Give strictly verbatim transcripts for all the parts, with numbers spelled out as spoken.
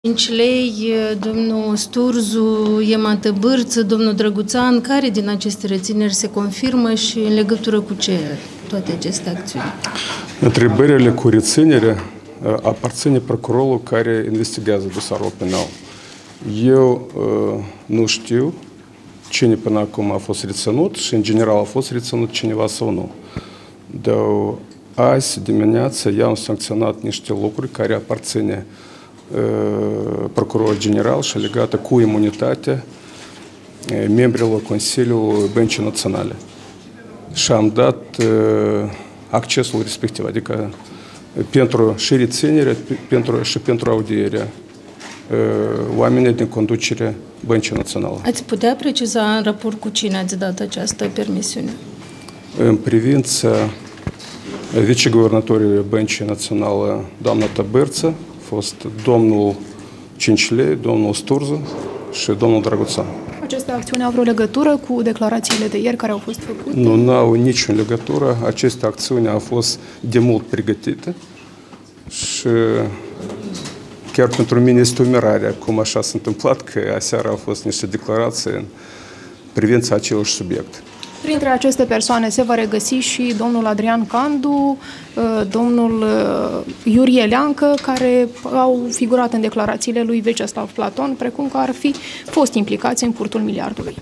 cinci lei, domnul Sturzu, Ema Tăbârță, domnul Drăguțan, care din aceste rețineri se confirmă și în legătură cu ce toate aceste acțiuni? Întrebările cu reținere aparține procurorul care investigează dosarul penal. Eu uh, nu știu cine până acum a fost reținut și în general a fost reținut cineva sau nu. Dar azi dimineața i-am sancționat niște lucruri care aparține procuror general și legată cu imunitatea membrilor Consiliului Băncii Naționale. Și am dat accesul respectiv, adică pentru și reținere pentru, și pentru audierea oamenii din conducere Băncii Naționale. Ați putea preciza în raport cu cine ați dat această permisiune? În privința viceguvernatorului Băncii Naționale, doamna Tăbârță, a fost domnul cinci lei, domnul Sturzu și domnul Drăguțan. Aceste acțiuni au vreo legătură cu declarațiile de ieri care au fost făcute? Nu, nu au nicio legătură. Aceste acțiuni au fost de mult pregătite și chiar pentru mine este o mirare cum așa s-a întâmplat că aseară au fost niște declarații în privința aceluși subiect. Printre aceste persoane se va regăsi și domnul Adrian Candu, domnul Iurie Leancă, care au figurat în declarațiile lui Veceslav Platon, precum că ar fi fost implicați în furtul miliardului.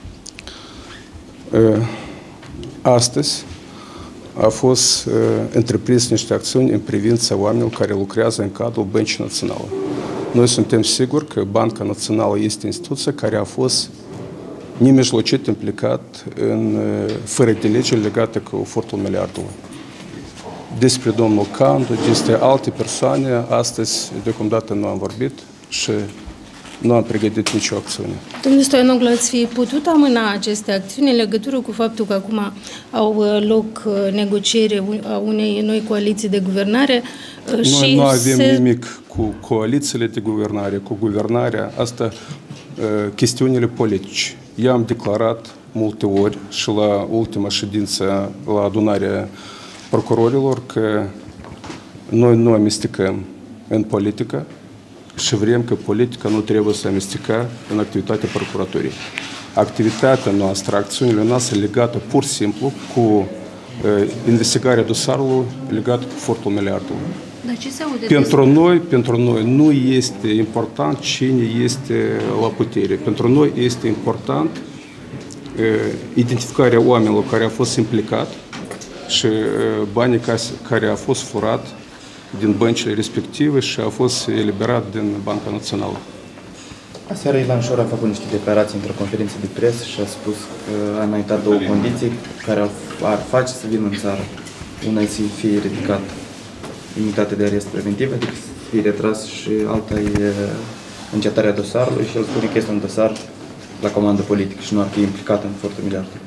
Astăzi a fost întreprins niște acțiuni în privința oamenilor care lucrează în cadrul Băncii Naționale. Noi suntem siguri că Banca Națională este instituția care a fost nemijlocit implicat în fără de lege legată cu furtul miliardului. Despre domnul Candu, despre alte persoane, astăzi deocamdată nu am vorbit și nu am pregătit nicio acțiune. Domnul Stoianoglu, ați fi putut amâna aceste acțiuni în legătură cu faptul că acum au loc negocieri a unei noi coaliții de guvernare? Noi și nu avem se... nimic cu coalițiile de guvernare, cu guvernarea, asta chestiunile politice. I-am declarat multe ori și la ultima ședință, la adunarea procurorilor, că noi nu amestecăm în politică și vrem că politica nu trebuie să amestecă în activitatea procuraturii. Activitatea noastră, acțiunile noastre legate pur și simplu cu uh, investigarea dosarului legată cu furtul miliardului. Pentru noi, pentru noi nu este important cine este la putere. Pentru noi este important uh, identificarea oamenilor care au fost implicat și uh, banii care au fost furat din băncile respective și au fost eliberat din Banca Națională. Aseară Ilan Șor a făcut niște declarații într-o conferință de presă și a spus că a înaintat două condiții care ar face să vină în țară. Una e să fie ridicat imunitate de arest preventiv, adică să fie retras, și alta e încetarea dosarului, și el spune că este un dosar la comandă politică și nu ar fi implicat în furtul miliardului.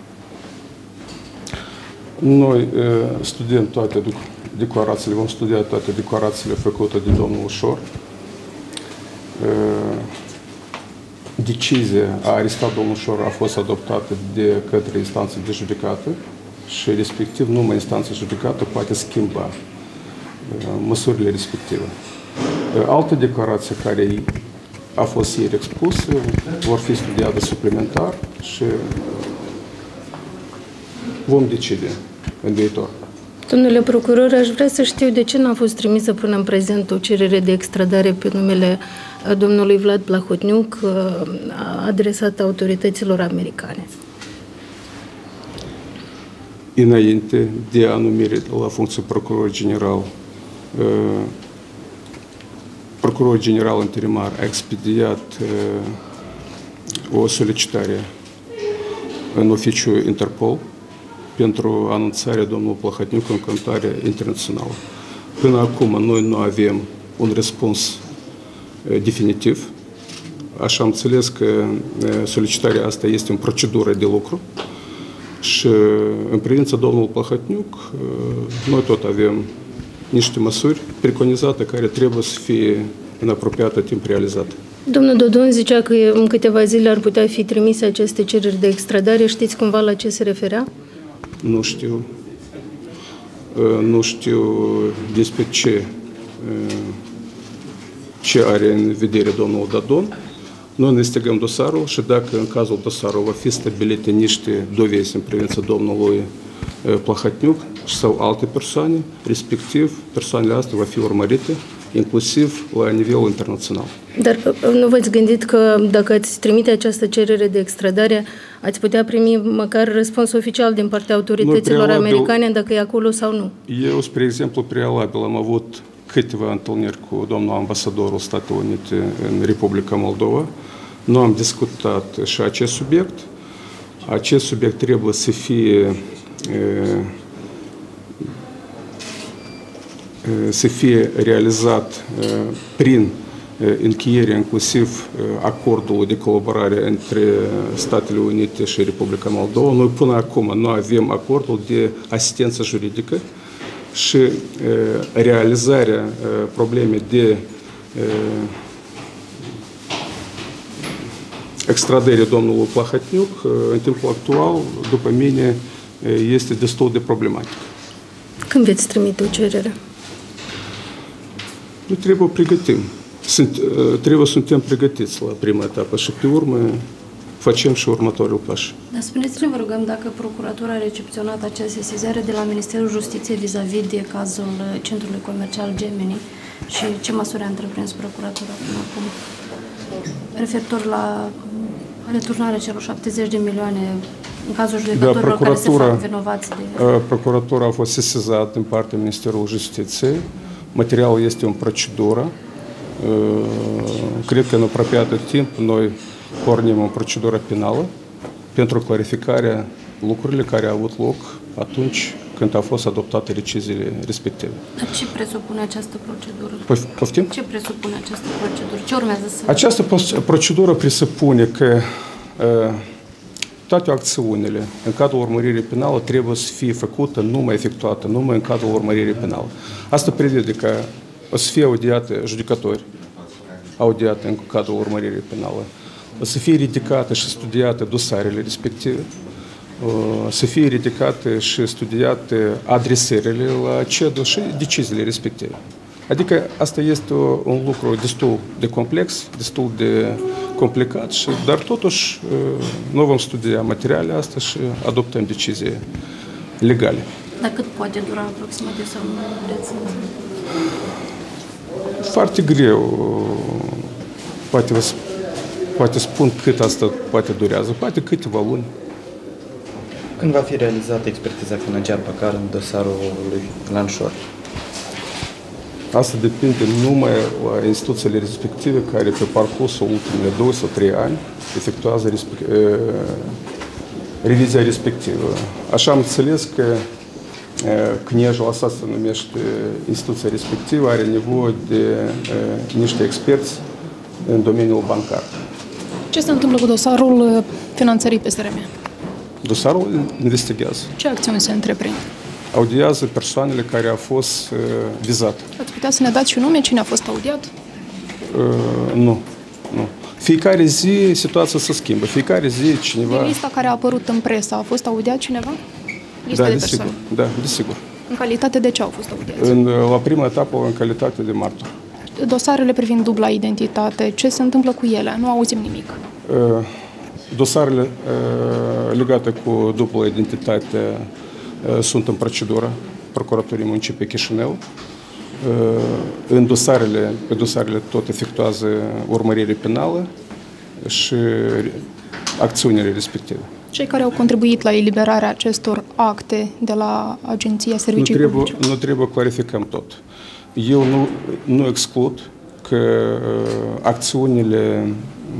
Noi studiem toate declarațiile, vom studia toate declarațiile făcute de domnul Șor. Decizia a arestat domnul Șor a fost adoptată de către instanță de judecată și respectiv numai instanța judecată poate schimba măsurile respective. Alte declarații care au fost ieri expuse vor fi studiate suplimentar și vom decide în viitor. Domnule procuror, aș vrea să știu de ce n-a fost trimisă până în prezent o cerere de extradare pe numele domnului Vlad Plahotniuc adresată autorităților americane. Înainte de a numire la funcție procuror general, procurorul general interimar a expediat o solicitare în oficiul Interpol pentru anunțarea domnului Plahotniuc în contare internațională. Până acum noi nu avem un răspuns definitiv. Așa am înțeles că solicitarea asta este în procedură de lucru și în privința domnului Plahotniuc noi tot avem niște măsuri preconizate care trebuie să fie în apropiată timp realizate. Domnul Dodon zicea că în câteva zile ar putea fi trimise aceste cereri de extradare. Știți cumva la ce se referea? Nu știu. Nu știu despre ce ce are în vedere domnul Dadon. Noi investigăm dosarul și dacă în cazul dosarului va fi stabilite niște dovezi în privința domnului Plahotniuc sau alte persoane, respectiv persoanele astea va fi urmărite, inclusiv la nivel internațional. Dar nu v-ați gândit că dacă ați trimite această cerere de extradare, ați putea primi măcar răspuns oficial din partea autorităților prealabil, americane dacă e acolo sau nu? Eu, spre exemplu, prealabil am avut câteva întâlniri cu domnul ambasadorul Statelor Unite în Republica Moldova. Nu am discutat și acest subiect. Acest subiect trebuie să fie să fie realizat prin încheierea inclusiv acordului de colaborare între Statele Unite și Republica Moldova. Noi până acum nu avem acordul de asistență juridică și realizarea problemei de extradare domnului Plahotniuc în timpul actual, după mine, este destul de problematic. Când veți trimite o cerere? Nu trebuie pregătim. Sunt, trebuie să suntem pregătiți la prima etapă și pe urmă facem și următorul pas. Dar spuneți-ne, vă rugăm, dacă procuratura a recepționat această sesizare de la Ministerul Justiției vis-a-vis de cazul Centrului Comercial Gemini și ce măsuri a întreprins procuratura până acum referitor la returnarea celor șaptezeci de milioane în cazul judecătorilor da, care se fac vinovați de... Procuratura a fost sesizată din partea Ministerului Justiției. Materialul este în procedură. Cred că în apropiat timp noi pornim în procedură penală pentru clarificarea lucrurile care au avut loc atunci când au fost adoptate deciziile respective. Dar ce presupune această procedură? Poftim? Ce presupune această procedură? Ce urmează să... Această procedură presupune că uh, toate acțiunile în cadrul urmăririi penale trebuie să fie făcută, numai efectuată, numai în cadrul urmăririi penale. Asta prevede că o să fie audiate judecători, audiate în cadrul urmăririi penale, o să fie ridicate și studiate dosarele respective, să fie ridicate și studiate adresările la C E D U și deciziile respective. Adică asta este un lucru destul de complex, destul de complicat, și, dar totuși noi vom studia materialele astea și adoptăm decizii legale. Dar cât poate dura aproximativ sau nu vreți? Foarte greu. Poate, poate spun cât asta poate durează, poate câteva luni. Când va fi realizată expertiza financiar-bancară în dosarul lui Lanșor? Asta depinde numai la instituțiile respective care pe parcursul ultimele două sau trei ani efectuează respect, uh, revizia respectivă. Așa am înțeles că uh, C N E J-ul asta se numește instituția respectivă, are nevoie de uh, niște experți în domeniul bancar. Ce se întâmplă cu dosarul finanțării P S R M? Dosarul investigează. Ce acțiuni se întreprind? Audiază persoanele care au fost uh, vizate. Ați putea să ne dați și nume cine a fost audiat? Uh, nu, nu. Fiecare zi situația se schimbă. Fiecare zi cineva... Din lista care a apărut în presă a fost audiat cineva? Lista da, de desigur. persoane. Da, desigur. În calitate de ce au fost audiați? În, la prima etapă, în calitate de martor. Dosarele privind dubla identitate, ce se întâmplă cu ele? Nu auzim nimic. Uh, dosarele uh, legate cu dubla identitate uh, sunt în procedură. Procuraturii Municipiului Chișinău. Uh, în dosarele, pe dosarele tot efectuează urmărire penală și acțiunile respective. Cei care au contribuit la eliberarea acestor acte de la Agenția Servicii nu trebuie, Publice? Nu trebuie clarificăm tot. Eu nu, nu exclud că uh, acțiunile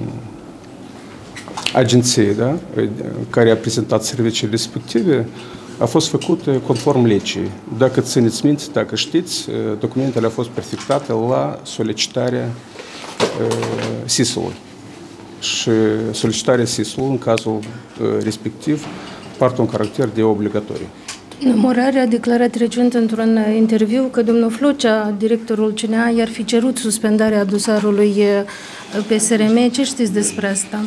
agenției, da, care a prezentat serviciile respective a fost făcută conform legii. Dacă țineți minte, dacă știți, documentele au fost perfectate la solicitarea uh, S I S-ului. Și solicitarea S I S-ului, în cazul uh, respectiv, poartă un caracter de obligatoriu. Morare a declarat recent într-un interviu că domnul Flocea, directorul C N A, i-ar fi cerut suspendarea dosarului P S R M. Ce știți despre asta?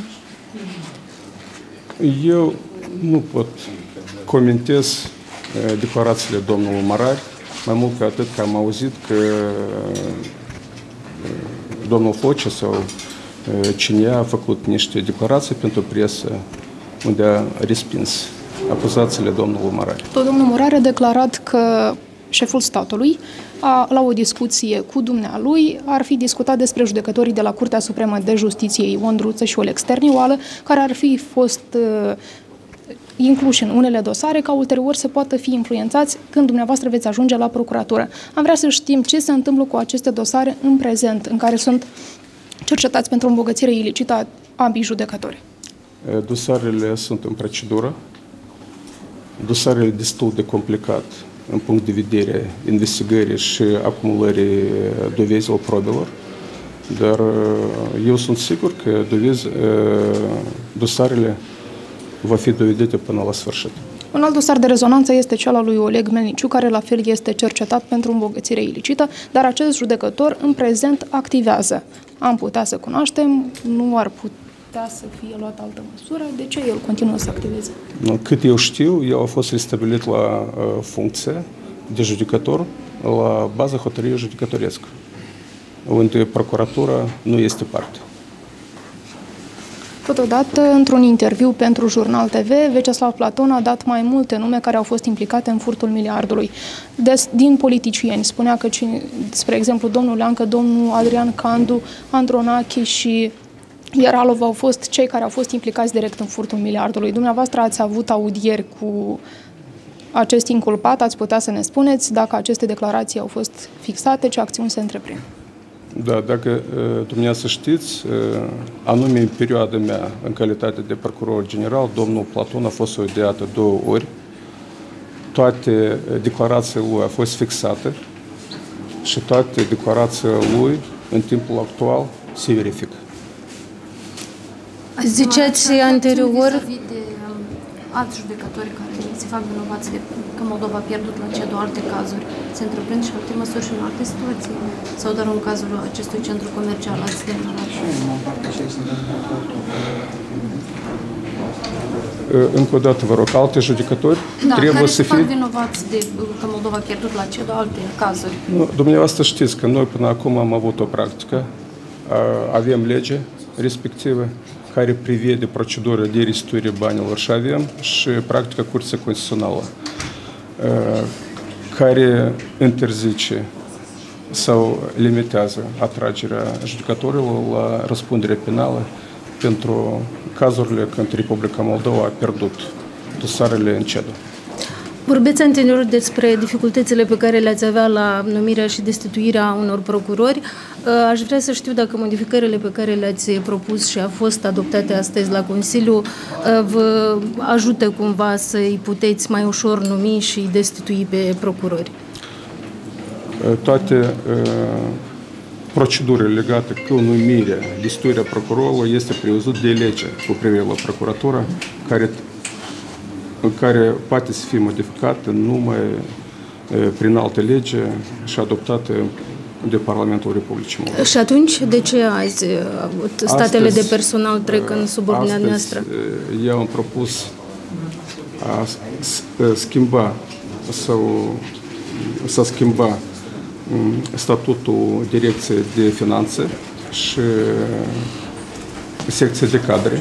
Eu nu pot comentez declarațiile domnului Marari, mai mult ca atât că am auzit că domnul Foce sau cine a făcut niște declarații pentru presă unde a respins acuzațiile domnului Morare. Tot domnul Morare a declarat că șeful statului, a, la o discuție cu dumnealui, ar fi discutat despre judecătorii de la Curtea Supremă de Justiție, Ion Druță și Oleg Sternioală, care ar fi fost uh, incluși în unele dosare, ca ulterior să poată fi influențați când dumneavoastră veți ajunge la procuratură. Am vrea să știm ce se întâmplă cu aceste dosare în prezent, în care sunt cercetați pentru îmbogățire ilicită a ambii judecători. Dosarele sunt în procedură. Dosarele destul de complicat în punct de vedere investigării și acumulării dovezilor probelor, dar eu sunt sigur că dovezi, dosarele va fi dovedite până la sfârșit. Un alt dosar de rezonanță este cel al lui Oleg Melniciu, care la fel este cercetat pentru îmbogățire ilicită, dar acest judecător în prezent activează. Am putea să cunoaștem, nu ar putea să fie luată altă măsură, de ce el continuă să activeze? Cât eu știu, el a fost restabilit la uh, funcție de judecător la baza hotărârii judecătorească, unde procuratura nu este parte. Totodată, într-un interviu pentru Jurnal T V, Veceslav Platon a dat mai multe nume care au fost implicate în furtul miliardului. Des, din politicieni spunea că, spre exemplu, domnul Leancă, domnul Adrian Candu, Andronache și Ieralov au fost cei care au fost implicați direct în furtul miliardului. Dumneavoastră ați avut audieri cu acest inculpat, ați putea să ne spuneți dacă aceste declarații au fost fixate, ce acțiuni se întreprind? Da, dacă dumneavoastră știți, anume în perioada mea, în calitate de procuror general, domnul Platon a fost audiat de două ori. Toate declarațiile lui au fost fixate și toate declarațiile lui, în timpul actual, se verifică. Ziceați anterior... Alți judecători care se fac vinovați de că Moldova a pierdut la C E D O alte cazuri, se întreprind și alte măsuri și în alte situații? Sau doar în cazul acestui centru comercial ați semnalat? Încă o dată, vă rog, alte judecători da, trebuie care să se fie... fac vinovați de că Moldova a pierdut la C E D O alte cazuri? Nu, dumneavoastră știți că noi până acum am avut o practică, avem lege respectivă, care prevede procedura de restituire banilor și avem și practica Curții Constituțională, care interzice sau limitează atragerea judecătorilor la răspundere penală pentru cazurile când Republica Moldova a pierdut dosarele în C E D O. Vorbeți anterior despre dificultățile pe care le-ați avea la numirea și destituirea unor procurori. Aș vrea să știu dacă modificările pe care le-ați propus și a fost adoptate astăzi la Consiliu vă ajută cumva să-i puteți mai ușor numi și destitui pe procurori. Toate procedurile legate cu numirea, destituirea procurorilor este prevăzut de lege cu privire la procuratură, care care poate să fie modificată numai prin alte lege și adoptată de Parlamentul Republicii Moldova. Și atunci, de ce azi statele astăzi, de personal trec în subordinea noastră? Eu am propus a schimba sau să schimba statutul Direcției de Finanțe și secția de cadre.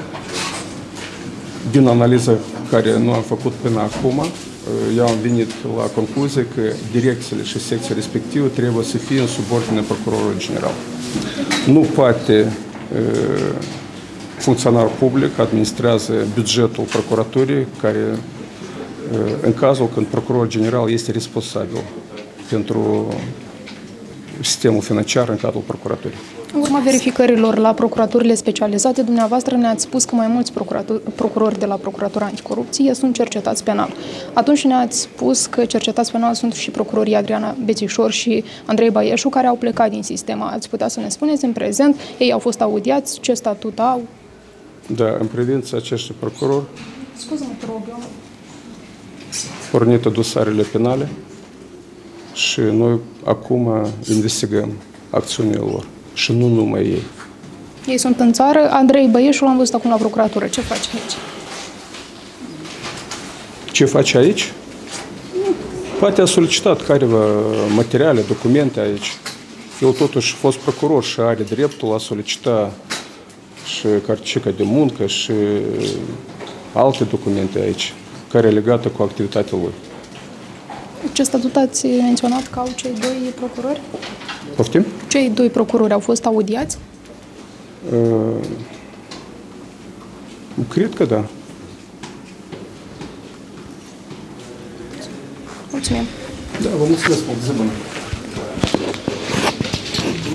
Din analiza care nu am făcut până acum, eu am venit la concluzie că direcțiile și secția respectivă trebuie să fie în subordine procurorului general. Nu poate funcționar public administrează bugetul procuraturii, care în cazul când procurorul general este responsabil pentru sistemul financiar în cadrul procuraturii. În urma verificărilor la procuraturile specializate, dumneavoastră ne-ați spus că mai mulți procurori de la Procuratura Anticorupție sunt cercetați penal. Atunci ne-ați spus că cercetați penal sunt și procurorii Adriana Bețișor și Andrei Baieșu, care au plecat din sistem. Ați putea să ne spuneți în prezent, ei au fost audiați, ce statut au? Da, în privința acestui procurori, Scuze-mă, te rog, eu... pornită dosarele penale și noi acum investigăm acțiunile lor. Și nu numai ei. Ei sunt în țară. Andrei Băieșu l-am văzut acum la procuratură. Ce face aici? Ce face aici? Poate a solicitat careva materiale, documente aici. El totuși a fost procuror și are dreptul a solicita și carticica de muncă și alte documente aici, care e legată cu activitatea lui. Ce statut ați menționat că au cei doi procurori? Poftim? Cei doi procurori au fost audiați? Uh, cred că da. Mulțumim. Da, vă mulțumesc. Mulțumesc.